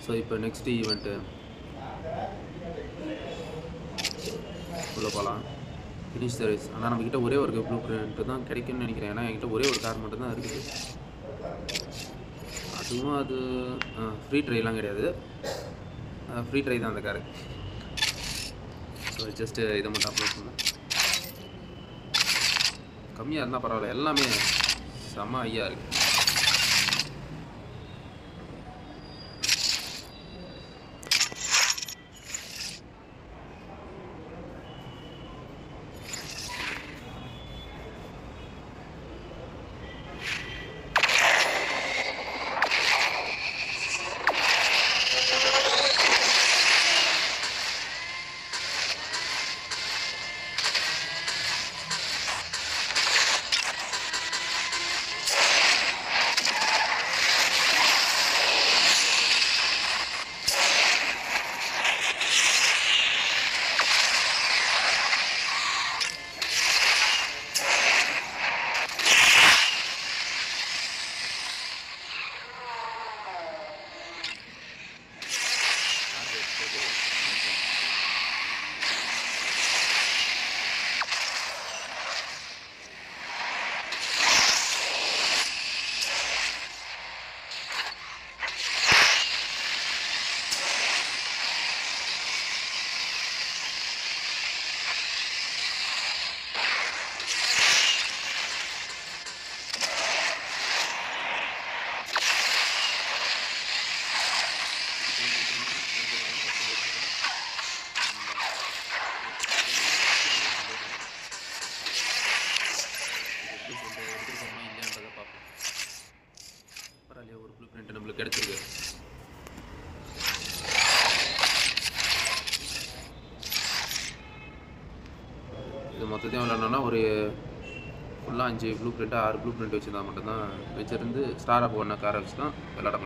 So இப்போ next event உள்ள போகலாம். Finish the race. ஆனால் நம்மக்கிட்ட ஒரே ஒரு ப்ளூ பிரிண்ட்டு தான் கிடைக்கும்னு நினைக்கிறேன். ஏன்னா என்கிட்ட ஒரே ஒரு கார் மட்டும் தான் இருக்குது. அதுவும் அது ஃப்ரீ ட்ரைலாம் கிடையாது, ஃப்ரீ ட்ரை தான் அந்த காரு. ஸோ ஜஸ்ட்டு இதை மட்டும் அப்லோட் பண்ணேன். கம்மியாக இருந்தால் பரவாயில்ல, எல்லாமே செம்ம ஐயா இருக்குது. பரவாயில்லையா, ஒரு ப்ளூ பிரிண்ட் நம்மளுக்கு கிடைச்சிருக்கு. இது மொத்தத்தையும் விளாட்னோன்னா ஒரு ஃபுல்லாக 5 ப்ளூ பிரிண்ட்டு 6 ப்ளூ பிரிண்ட் வச்சுருந்தா மட்டும்தான் வச்சுருந்து ஸ்டார் ஆஃப் ஒன்றை காரை வச்சு தான் விளாட